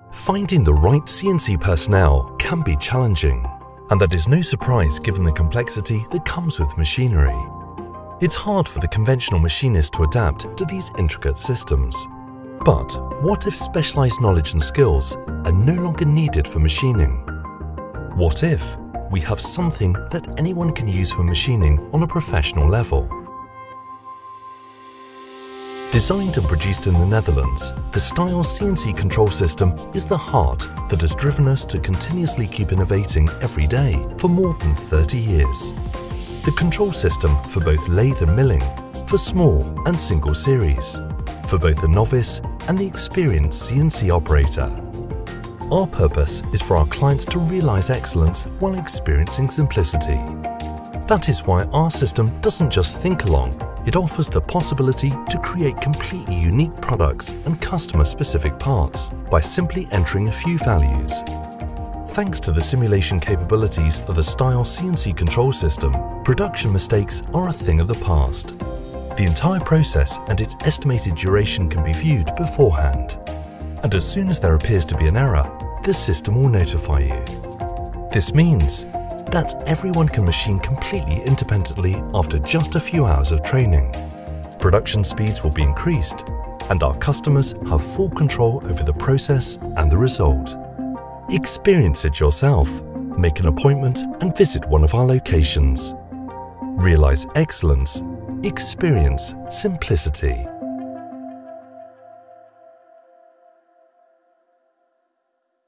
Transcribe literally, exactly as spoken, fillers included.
Finding the right C N C personnel can be challenging, and that is no surprise given the complexity that comes with machinery. It's hard for the conventional machinist to adapt to these intricate systems. But what if specialized knowledge and skills are no longer needed for machining? What if we have something that anyone can use for machining on a professional level? Designed and produced in the Netherlands, the STYLE C N C Control System is the heart that has driven us to continuously keep innovating every day for more than thirty years. The control system for both lathe and milling, for small and single series, for both the novice and the experienced C N C operator. Our purpose is for our clients to realize excellence while experiencing simplicity. That is why our system doesn't just think along, it offers the possibility to create completely unique products and customer-specific parts by simply entering a few values. Thanks to the simulation capabilities of the STYLE C N C Control System, production mistakes are a thing of the past. The entire process and its estimated duration can be viewed beforehand. And as soon as there appears to be an error, the system will notify you. This means that everyone can machine completely independently after just a few hours of training. Production speeds will be increased, and our customers have full control over the process and the result. Experience it yourself. Make an appointment and visit one of our locations. Realize excellence. Experience simplicity.